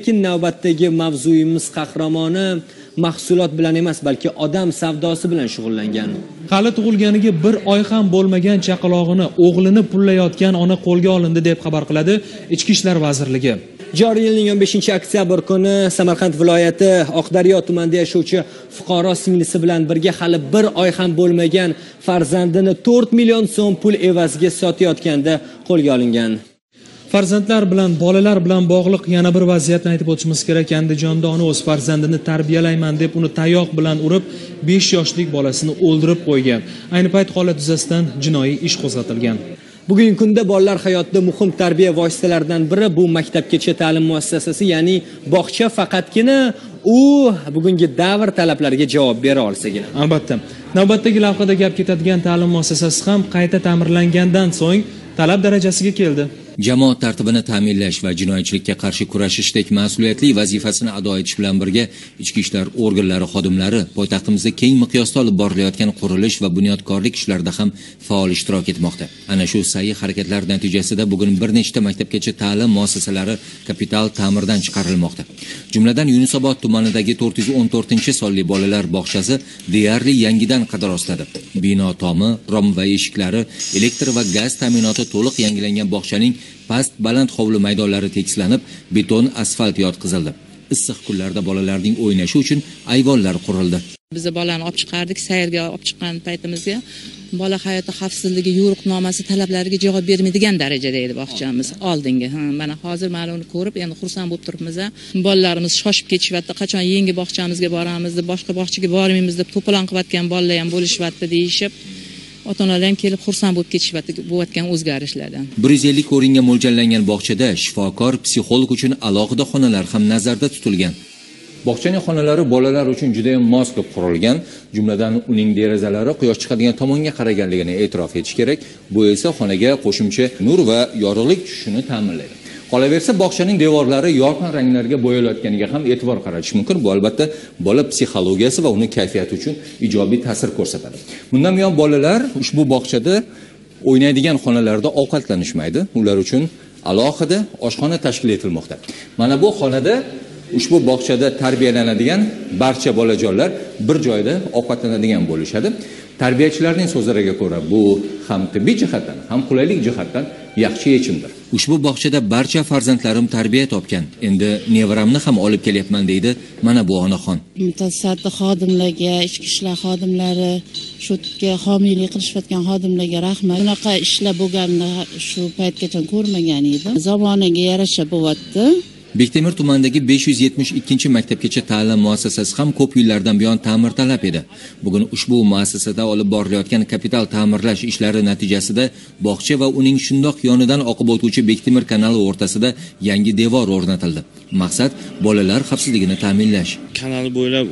Lekin navbatdagi mavzuyimiz qahramoni mahsulot bilan emas, balki odam savdosi bilan shug'ullangan. Hali tug'ilganiga 1 oy ham bo'lmagan chaqalog'ini o'g'lini pullayotgan ona qo'lga olindi deb xabar qiladi Ichki ishlar vazirligi. Joriy yilning 15-oktyabr kuni Samarqand viloyati Oqdaryo tumanida yashovchi fuqaro singlisi bilan birga hali 1 oy ham bo'lmagan farzandini 4 million so'm pul evaziga sotayotganda qo'lga olingan. Farzandlar bilan, bolalar bilan bog'liq yana bir vaziyatni aytib o'tishimiz kerak. Andijonda ona o'z farzandini tarbiyalayman deb uni tayoq bilan urib, 5 yoshlik bolasini o'ldirib qo'ygan. Ayni payt holat yuzasidan jinoiy ish qo'zg'atilgan. Bugungi kunda bolalar hayotida muhim tarbiya vositalaridan biri bu maktabgacha ta'lim muassasasi, ya'ni bog'cha faqatgina u bugungi davr talablariga javob bera olsagina. Albatta, navbatdagi lavhada gap ketadigan ta'lim muassasasi ham qayta ta'mirlangandan so'ng talab darajasiga keldi. Jamoat tartibini ta'minlash va jinoyatchilikka qarshi kurashishdek mas'uliyatli vazifasini ado etish bilan birga ichki ishlar organlari xodimlari poytaxtimizda keng miqyosda olib borilayotgan qurilish va bunyodkorlik ishlarida ham faol ishtirok etmoqda. Ana shu sa'y harakatlar natijasida bugun bir nechta maktabgacha ta'lim muassasalari kapital ta'mirdan chiqarilmoqda. Jumladan Yunusobod tumanidagi 414-sonli bolalar bog'chasi deyarli yangidan qad rostladi. Bino tomi, rom va eshiklari, elektr va gaz ta'minoti to'liq yangilangan bog'chaning past baland hovli maydonlari tekislanib, beton asfalt yotqizildi. Issiq kunlarda bolalarning o'ynashi uchun ayvonlar qurildi. Biz bolani olib chiqardik, sayrga olib chiqqan paytimizga bola hayoti xavfsizligi yo'riqnomasi talablariga javob bermaydigan darajada edi bog'chamiz oldingi. Mana hozir mana uni ko'rib, endi xursand bo'lib turibmiz. Bolalarimiz shoshib ketishyapti, qachon yangi bog'chamizga boramiz deb, boshqa bog'chaga bormaymiz deb to'polon qilayotgan bolalar ham bo'lishyapti deyishib, ota-onalar ham kelib xursand bo'lib ketishyapti bo'layotgan o'zgarishlardan. 150 o'ringa mo'ljallangan bog'chada shifokor, psixolog uchun alohida xonalar ham nazarda tutilgan. Bog'chaning xonalari bolalar uchun juda ham mos qilib qurilgan, jumladan uning derazalari quyosh chiqadigan tomonga qaraganligini e'tirof etish kerak. Bu esa xonaga qo'shimcha nur va yorug'lik tushishini ta'minlaydi. Qolaversa, bog'chaning devorlari yorqin ranglarga bo'yalayotganiga ham e'tibor qaratish mumkin. Bu albatta bola psixologiyasi va uning kayfiyati uchun ijobiy ta'sir ko'rsatadi. Bundan buyon bolalar ushbu bog'chada o'ynaydigan xonalarda ovqatlanishmaydi. Ular uchun alohida oshxona tashkil etilmoqda. Mana bu xonada ushbu bog'chada tarbiyalanadigan barcha bolajonlar bir joyda ovqatlanadigan bo'lishadi. Tarbiyachilarning so'zlariga ko'ra, bu ham tibbiy jihatdan, ham qulaylik jihatdan yaxshi yechimdir. Ushbu bog'chada barcha farzandlarim tarbiya topgan. Endi nevaramni ham olib kelyapman deydi mana bu onaxon. Mutasaddi xodimlarga, ichki ishlar xodimlari, shunga homiylik qilishayotgan xodimlarga rahmat. Bunaqa ishlar bo'lganini shu paytgacha ko'rmagan edim. Zamoniga yarasha bo'lyapti. Bektemir tumanidagi 572-maktabgacha ta'lim muassasasi ham ko'p yillardan buyon ta'mirtalab edi. Bugun ushbu muassasada olib borilayotgan kapital ta'mirlash ishlari natijasida bog'cha va uning shundoq yonidan oqib o'tuvchi Bektemir kanali o'rtasida yangi devor o'rnatildi. Maqsad bolalar xavfsizligini ta'minlash. Kanal bo'ylab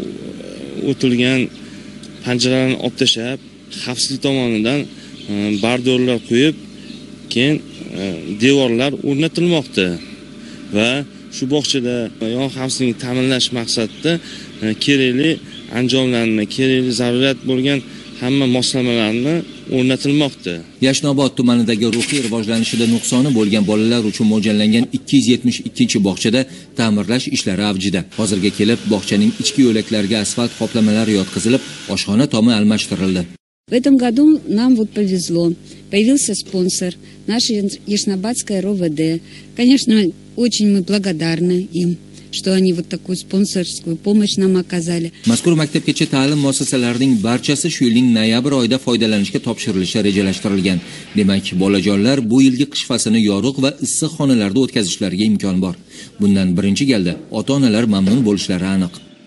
o'tilgan panjaralarni olib tashlab, xavfsizlik tomonidan bardorlar qo'yib, keyin devorlar o'rnatilmoqda va shu bog'chada yon xavfsizlikni ta'minlash maqsadida kerakli anjomlarni, kerakli zarurat bo'lgan hamma moslamalarni o'rnatilmoqda. Yashnobod tumanidagi ruhiy rivojlanishida nuqsoni bo'lgan bolalar uchun mo'ljallangan 272-bog'chada ta'mirlash ishlari avjida. Hozirga kelib bog'chaning ichki yo'laklariga asfalt qoplamalari yotqizilib, oshxona tomi almashtirildi. В этом году нам вот повезло. Появился спонсор, наша Яснобадская РОВД. Конечно, очень мы благодарны им, что они вот такую спонсорскую помощь нам оказали. Mazkur maktabgacha ta'lim muassasalarining barchasi shu yilning noyabr oyida foydalanishga topshirilishi rejalashtirilgan. Demak, bolajonlar bu yilgi qish faslini yorug' va issiq xonalarda o'tkazishlariga imkon bor. Bundan birinchi galda ota-onalar mamnun bo'lishlari aniq.